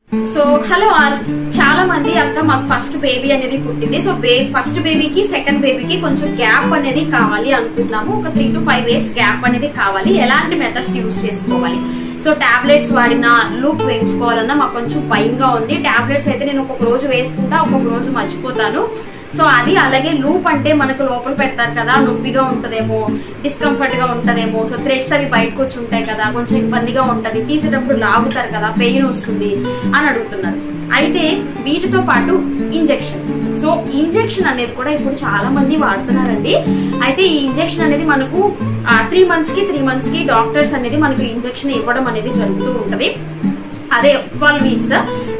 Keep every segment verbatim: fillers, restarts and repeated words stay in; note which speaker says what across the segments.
Speaker 1: So hello all, చాలా మంది అక్క మాకు ఫస్ట్ బేబీ అనేది పుట్టింది. సో ఫస్ట్ బేబీకి సెకండ్ బేబీకి కొంచెం గ్యాప్ అనేది కావాలి అనుకుంటున్నాము. ఒక three to five years gap అనేది కావాలి. ఎలాంటి మెథడ్స్ యూజ్ చేసుకోవాలి? సో టాబ్లెట్స్ వాడినా లూప్ వేయించుకోవాలన్నా మాకు కొంచెం భయంగా ఉంది. టాబ్లెట్స్ అయితే నేను ఒక్కొక్క రోజు వేసుకుంటా, ఒక్కొక్క రోజు మర్చిపోతాను. సో అది అలాగే లూప్ అంటే మనకు లోపల పెడతారు కదా, నొప్పిగా ఉంటదేమో, డిస్కంఫర్ట్ గా ఉంటదేమో. సో థ్రెడ్స్ అవి బయటకు వచ్చి ఉంటాయి కదా, కొంచెం ఇబ్బందిగా ఉంటది, తీసేటప్పుడు లాగుతారు కదా, పెయిన్ వస్తుంది అని అడుగుతున్నారు. అయితే వీటితో పాటు ఇంజెక్షన్. సో ఇంజెక్షన్ అనేది కూడా ఇప్పుడు చాలా మంది వాడుతున్నారండి. అయితే ఈ ఇంజెక్షన్ అనేది మనకు త్రీ మంత్స్ కి త్రీ మంత్స్ కి డాక్టర్స్ అనేది మనకు ఇంజెక్షన్ ఇవ్వడం అనేది జరుగుతూ ఉంటది. అదే ట్వెల్వ్ వీక్స్.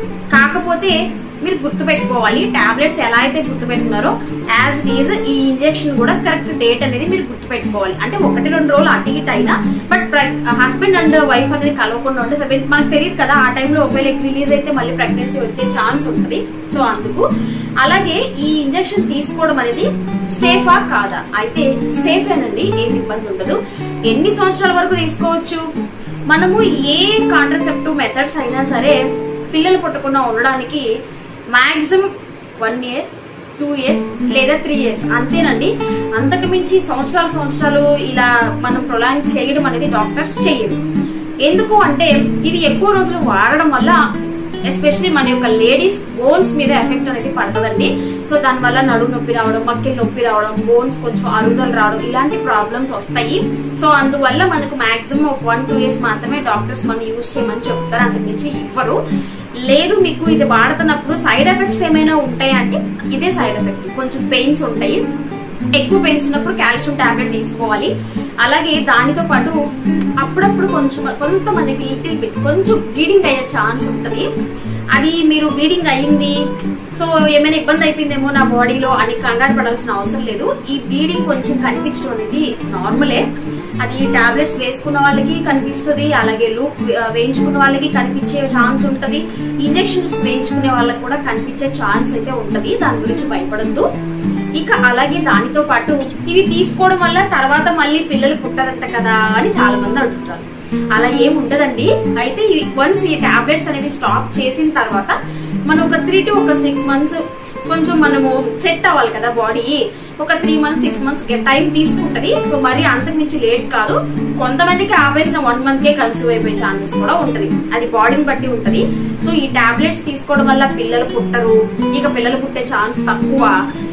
Speaker 1: కాకపోతే మీరు గుర్తు పెట్టుకోవాలి, టాబ్లెట్స్ ఎలా అయితే గుర్తు పెట్టుకున్నారో యాజ్ ఇట్ ఈజ్ ఈ ఇంజెక్షన్ కూడా కరెక్ట్ డేట్ అనేది మీరు గుర్తు పెట్టుకోవాలి. అంటే ఒకటి రెండు రోజులు అటు ఇటు అయినా, బట్ హస్బెండ్ అండ్ వైఫ్ అనేది కలవకుండా ఉంటే మనకు తెలియదు కదా, ఆ టైంలో ఒకవేళ రిలీజ్ అయితే మళ్ళీ ప్రెగ్నెన్సీ వచ్చే ఛాన్స్ ఉంటుంది. సో అందుకు అలాగే ఈ ఇంజెక్షన్ తీసుకోవడం అనేది సేఫా కాదా? అయితే సేఫేనండి, ఏమి ఇబ్బంది ఉండదు. ఎన్ని సంవత్సరాల వరకు తీసుకోవచ్చు? మనము ఏ కాంట్రసెప్టివ్ మెథడ్స్ అయినా సరే పిల్లలు పుట్టకుండా ఉండడానికి maximum one year two years లేదా త్రీ ఇయర్స్ అంతేనండి. అంతకు మించి సంవత్సరాలు సంవత్సరాలు ఇలా మనం ప్రొలాంగ్ చేయడం అనేది డాక్టర్స్ చేయరు. ఎందుకు అంటే ఇవి ఎక్కువ రోజులు వాడడం వల్ల ఎస్పెషలీ మన యొక్క లేడీస్ బోన్స్ మీద ఎఫెక్ట్ అనేది పడుతుందండి. సో దాని వల్ల నడుము నొప్పి రావడం, మక్కిలు నొప్పి రావడం, బోన్స్ కొంచెం అరుగుదల రావడం, ఇలాంటి ప్రాబ్లమ్స్ వస్తాయి. సో అందువల్ల మనకు మాక్సిమం ఒక వన్ టూ ఇయర్స్ మాత్రమే డాక్టర్స్ మనం యూజ్ చేయమని చెప్తారు, అంతకుమించి ఇవ్వరు. లేదు మీకు ఇది వాడుతున్నప్పుడు సైడ్ ఎఫెక్ట్స్ ఏమైనా ఉంటాయి అంటే ఇదే సైడ్ ఎఫెక్ట్. కొంచెం పెయిన్స్ ఉంటాయి, ఎక్కువ పెయిన్స్ ఉన్నప్పుడు కాల్షియం టాబ్లెట్ తీసుకోవాలి. అలాగే దానితో పాటు అప్పుడప్పుడు కొంచెం కొంతమందికి లిటిల్ బిట్ కొంచెం బ్లీడింగ్ అయ్యే ఛాన్స్ ఉంటుంది. అది మీరు బ్లీడింగ్ అయ్యింది, సో ఏమైనా ఇబ్బంది అయిపోయిందేమో నా బాడీలో అని కంగారు పడాల్సిన అవసరం లేదు. ఈ బ్లీడింగ్ కొంచెం కనిపించడం అనేది నార్మలే. అది టాబ్లెట్స్ వేసుకున్న వాళ్ళకి కనిపిస్తుంది, అలాగే లూప్ వేయించుకున్న వాళ్ళకి కనిపించే ఛాన్స్ ఉంటది, ఇంజెక్షన్స్ వేయించుకునే వాళ్ళకి కూడా కనిపించే ఛాన్స్ అయితే ఉంటది. దాని గురించి భయపడద్దు. ఇక అలాగే దానితో పాటు ఇవి తీసుకోవడం వల్ల తర్వాత మళ్ళీ పిల్లలు పుట్టారంట కదా అని చాలా మంది అంటుంటారు. అలా ఏం ఉండదండి. అయితే వన్స్ ఈ టాబ్లెట్స్ అనేవి స్టాప్ చేసిన తర్వాత మనం ఒక త్రీ టు ఒక సిక్స్ మంత్స్ కొంచెం మనము సెట్ అవ్వాలి కదా బాడీ. ఒక three months six months time తీసుకుంటది. సో మరి అంతకుమించి లేట్ కాదు. కొంతమందికి ఆపేసిన వన్ మంత్ కే కన్సూవ్ అయిపోయే ఛాన్సెస్ కూడా ఉంటది. అది బాడీని బట్టి ఉంటది. సో ఈ టాబ్లెట్స్ తీసుకోవడం వల్ల పిల్లలు పుట్టరు, ఇక పిల్లలు పుట్టే ఛాన్స్ తక్కువ,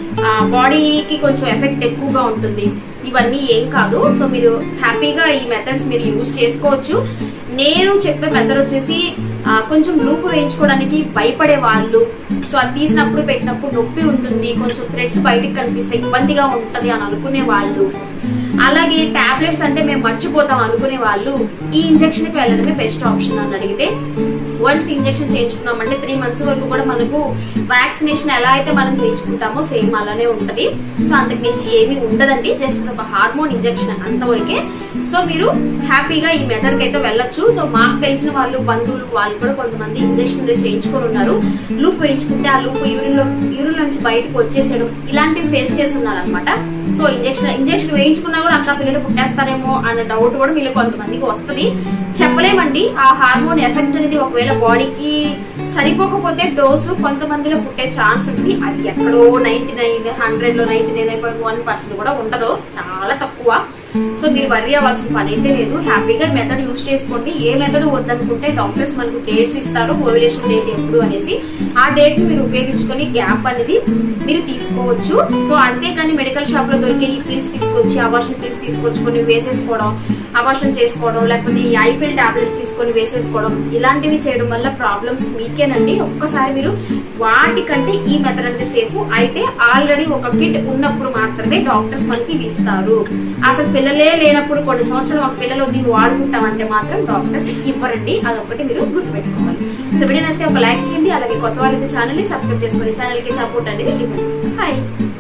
Speaker 1: బాడీకి కొంచెం ఎఫెక్ట్ ఎక్కువగా ఉంటుంది. ఇవన్నీ ఏం కాదు. సో మీరు హ్యాపీగా ఈ మెథడ్స్ మీరు యూజ్ చేసుకోవచ్చు. నేను చెప్పే మెథడ్ వచ్చేసి కొంచెం లూప్ వేయించుకోవడానికి భయపడే వాళ్ళు, సో అది తీసినప్పుడు పెట్టినప్పుడు నొప్పి ఉంటుంది, కొంచెం థ్రెడ్స్ బయటకు కనిపిస్తే ఇబ్బందిగా ఉంటది అని అనుకునే వాళ్ళు, అలాగే టాబ్లెట్స్ అంటే మేము మర్చిపోతాం అనుకునే వాళ్ళు ఈ ఇంజెక్షన్ కి వెళ్ళడమే బెస్ట్ ఆప్షన్ అని అడిగితే, వన్స్ ఇంజెక్షన్ చేయించుకున్నామంటే త్రీ మంత్స్ వరకు కూడా మనకు వ్యాక్సినేషన్ ఎలా అయితే మనం చేయించుకుంటామో సేమ్ అలానే ఉంటది. సో అంతకు మించి ఏమీ ఉండదండి, జస్ట్ ఒక హార్మోన్ ఇంజెక్షన్ అంతవరకే. సో మీరు హ్యాపీగా ఈ మెథడ్ కి అయితే వెళ్ళొచ్చు. సో మాకు తెలిసిన వాళ్ళు బంధువులు వాళ్ళు కూడా కొంతమంది ఇంజెక్షన్ చేయించుకొని ఉన్నారు. లూప్ వేయించుకుంటే ఆ లూప్ యూరిన్ లో యూరిన్ నుంచి బయటకు వచ్చేసేయడం ఇలాంటివి ఫేస్ చేస్తున్నారు అనమాట. సో ఇంజెక్షన్ ఇంజెక్షన్ వేయించుకున్నా కూడా అక్క పిల్లలు పుట్టేస్తారేమో అన్న డౌట్ కూడా వీళ్ళు కొంతమందికి వస్తుంది. చెప్పలేమండి. ఆ హార్మోన్ ఎఫెక్ట్ అనేది ఒకవేళ బాడీకి సరిపోకపోతే డోసు కొంతమందిలో పుట్టే ఛాన్స్ ఉంది. అది ఎక్కడో నైన్టీ నైన్ హండ్రెడ్ లో ninety nine point one percent కూడా ఉండదు, చాలా తక్కువ. సో మీరు వర్రీ అవ్వాల్సిన పని అయితే లేదు. హ్యాపీగా మెథడ్ యూజ్ చేసుకోండి. ఏ మెథడ్ వద్దనుకుంటే డాక్టర్స్ మనకు డేట్స్ ఇస్తారు, ఓవ్యులేషన్ డేట్ ఎప్పుడు అనేసి. ఆ డేట్ ని మీరు ఉపయోగించుకొని గ్యాప్ అనేది మీరు తీసుకోవచ్చు. సో అంతేకాని మెడికల్ షాప్ లో దొరికే ఈ పిల్స్ తీసుకొచ్చి అబార్షన్ పిల్స్ తీసుకొచ్చుకొని వేసేసుకోవడం, అబార్షన్ చేసుకోవడం, లేకపోతే ఈ ఐపిల్ టాబ్లెట్స్ తీసుకొని వేసేసుకోవడం, ఇలాంటివి చేయడం వల్ల ప్రాబ్లమ్స్ మీకేనండి. ఒక్కసారి మీరు వాటికంటే ఈ మెథడ్ అంటే సేఫ్. అయితే ఆల్రెడీ ఒక కిట్ ఉన్నప్పుడు మాత్రమే డాక్టర్స్ మనకి ఇస్తారు. అసలు పిల్లలే లేనప్పుడు కొన్ని సంవత్సరాలు ఒక పిల్లలు దీన్ని వాడుకుంటామంటే మాత్రం డాక్టర్స్ ఇవ్వరండి. అదొకటి మీరు గుర్తుపెట్టుకోవాలి. సో వీడియో నచ్చితే ఒక లైక్ చేయండి. అలాగే కొత్త వాళ్ళకి ఛానల్ ని సబ్స్క్రైబ్ చేసుకుని ఛానల్ కి సపోర్ట్ అనేది ఇవ్వండి. హాయ్.